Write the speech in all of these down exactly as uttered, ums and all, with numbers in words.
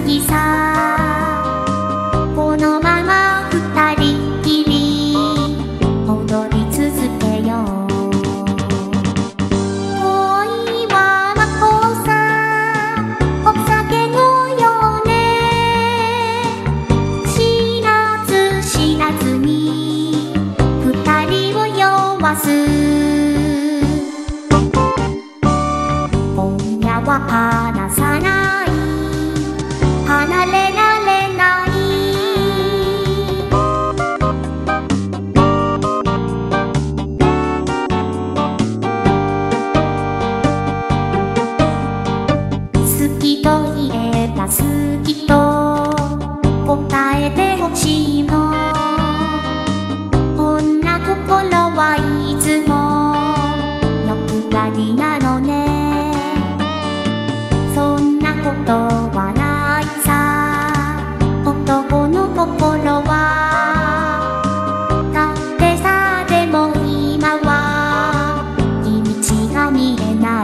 ぎさ。このまま二人きり踊り続けよう。恋はまこさお酒のようね。知らず知らずに二人を酔わす。今夜は離さない、離れられない。好きと言えば好きと答えてほしいの。こんな心はいつも欲張りなのね。そんなことはないさ、男の心は。だってさ、でも今は道が見えない。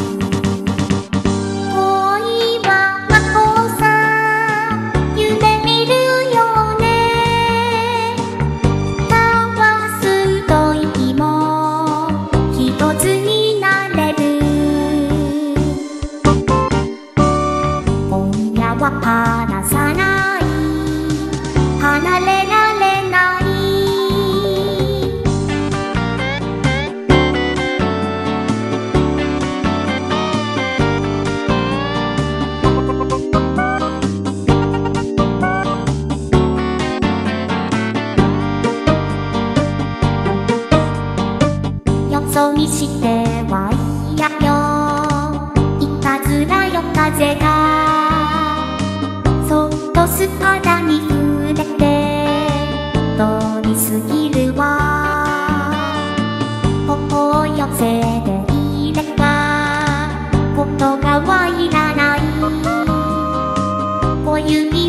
恋はまこさ夢見るよね。交わすと息も一つになれる。今夜は離さない、離れられない。よそ見しては嫌よ、いたずらよ風が。そっと素肌に触れて通り過ぎるわ。頬を寄せていれば言葉はいらない。小指